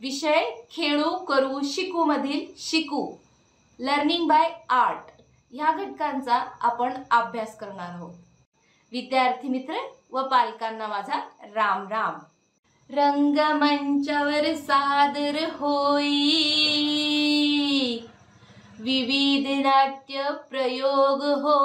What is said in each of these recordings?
विषय खेळू करू शिकू मधील शिकू लर्निंग बाय आर्ट ह्या घटकांचा आपण अभ्यास करणार आहोत। विद्यार्थी मित्र व पालकांना माझा राम राम। रंगमंचावर सादर होई विविध नाट्य प्रयोग हो,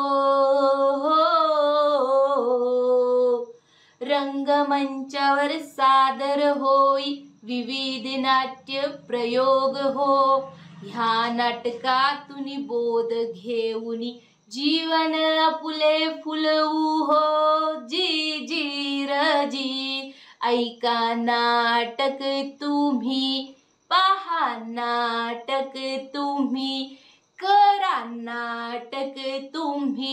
रंगमंचावर सादर होई विविध नाट्य प्रयोग हो। ह्या नाटकातून बोध घेऊन जीवन आपुले फुलवू हो। जी जी रजी ऐका नाटक तुम्ही, पहा नाटक तुम्ही, करा नाटक तुम्ही।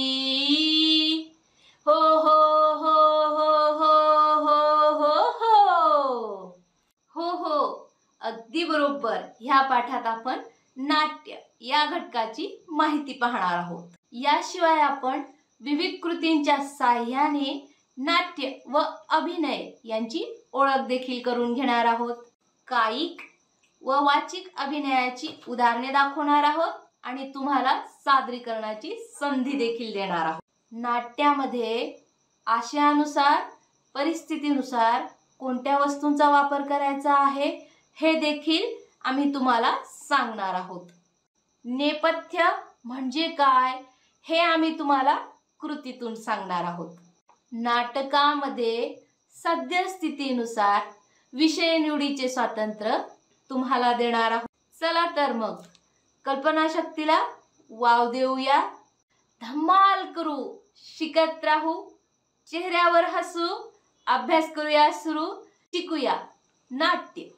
हो हो हो हो हो हो हो हो हो अगदी बरोबर। ह्या पाठात आपण नाट्य या घटकाची माहिती पाहणार आहोत। याशिवाय आपण विविध कृतींच्या साहाय्याने नाट्य व अभिनय यांची ओळख देखील करून घेणार आहोत। कायिक व वाचिक अभिनयाची उदाहरणे दाखवणार आहोत आणि तुम्हाला सादरीकरणाची संधी देखील देणार आहोत। नाट्यामध्ये आशयानुसार परिस्थितीनुसार कोणत्या वस्तूंचा वापर करायचा आहे हे देखील आम्ही तुम्हाला सांगणार आहोत। नेपथ्य म्हणजे काय हे आम्ही तुम्हाला कृतीतून सांगणार आहोत। नाटकामध्ये सद्यस्थितीनुसार विषय निवडीचे स्वातंत्र्य तुम्हाला देणार आहोत। चला तर मग कल्पनाशक्तीला वाव देऊया, धमाल करू, शिकत राहू, चेहऱ्यावर हसू, अभ्यास करूया सुरू, शिकूया नाट्य।